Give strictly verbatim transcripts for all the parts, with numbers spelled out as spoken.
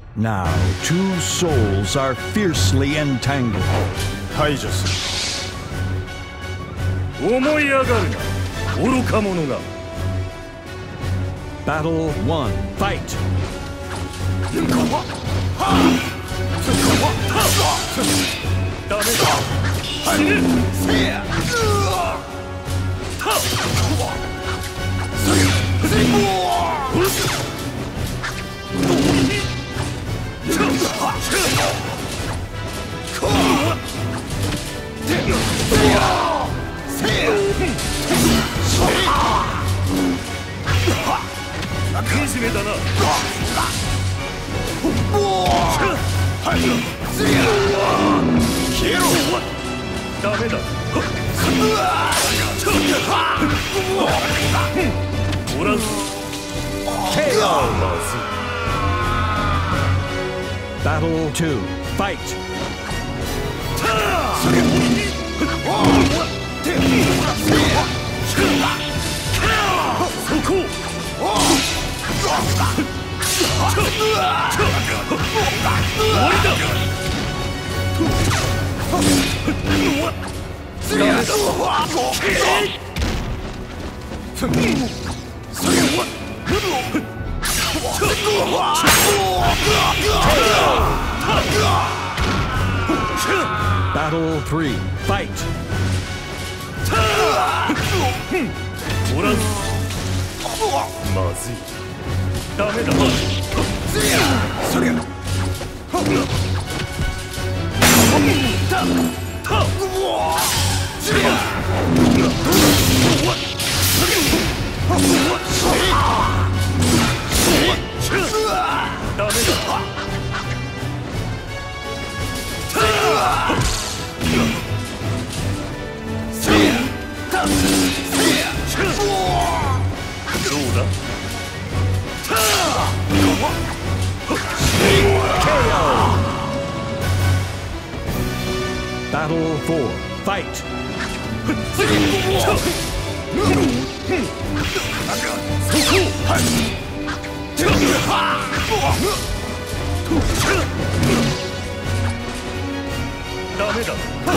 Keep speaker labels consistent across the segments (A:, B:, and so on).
A: Now two souls are fiercely entangled.
B: 排除する。思い上がるな、愚か者が。
A: Battle one, fight!
B: ダメだ。死ぬ。せや。た。せや。せや。惨めだな。消えろ。ダメだ。おらず。ケーオー。
A: Battle two, fight! Battle three, fight!
B: おらず。まずい。ダメだ。そりゃ。た。た。そりゃ。ダメだ。どうだ。
A: Battle four, fight!
B: ダメだ。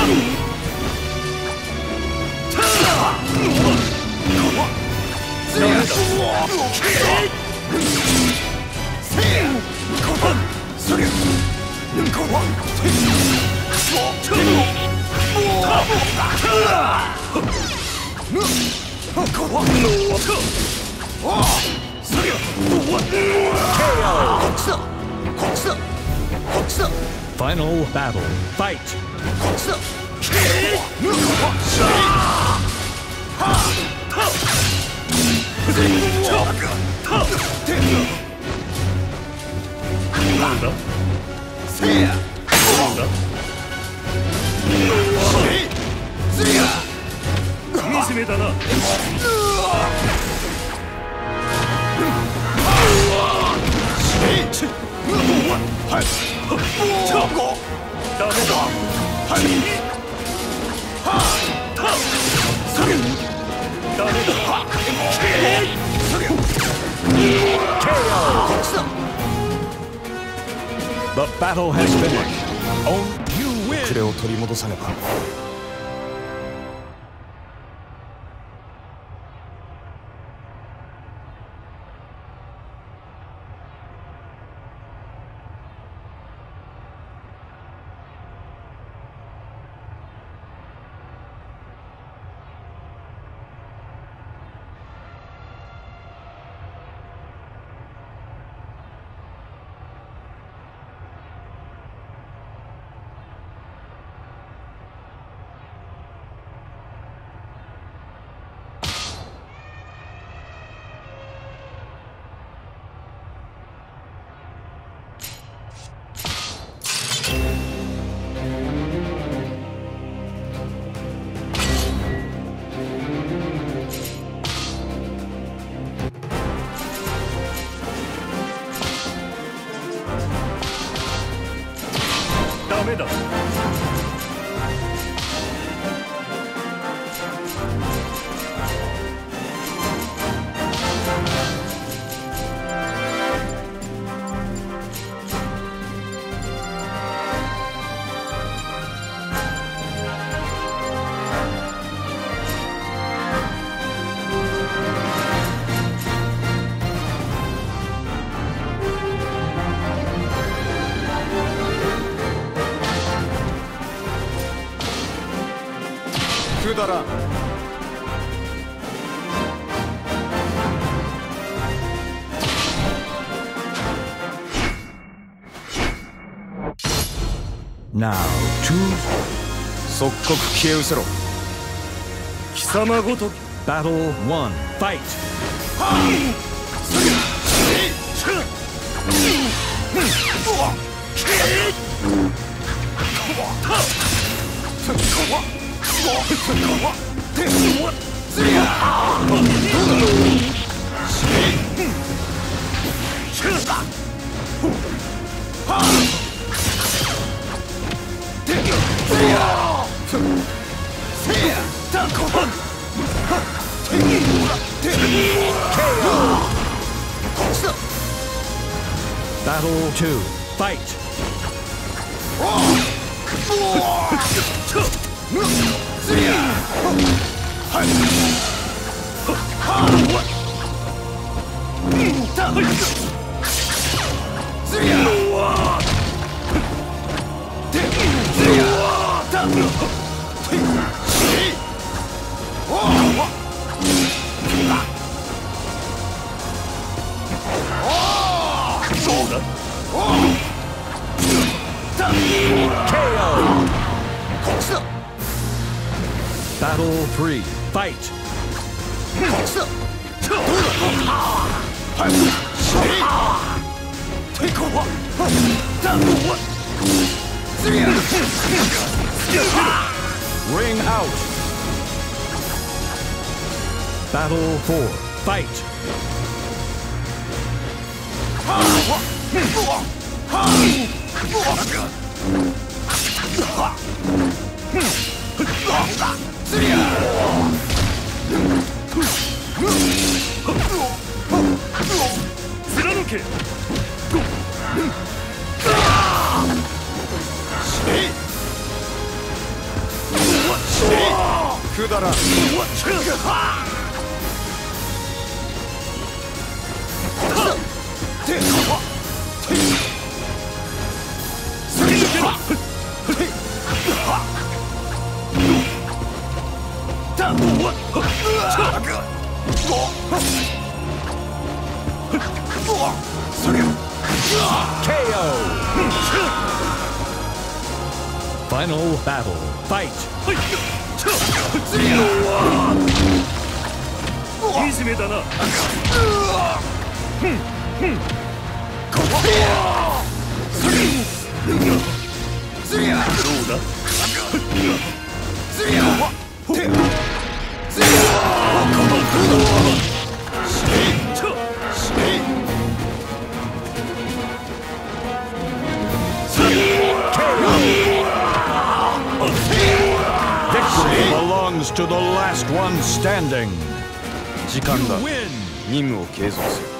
A: Final battle, fight!
B: 惨めだな。ダメだ。ダメだ。
A: The battle has finished. Oh, you win!
B: クレを取り戻さねば。ダメだ。
A: だらん。Now, two.
B: 即刻消え失せろ。貴様ごとき。
A: Battle one. Fight. Battle two. Fight. Battle three. Fight. Ring out. Battle four. Fight. K O. Final battle. Fight.
B: いい締めだな。どうだ。
A: Victory belongs to the last one standing.
B: 時間だ。
A: Win.
B: 任務を継続する。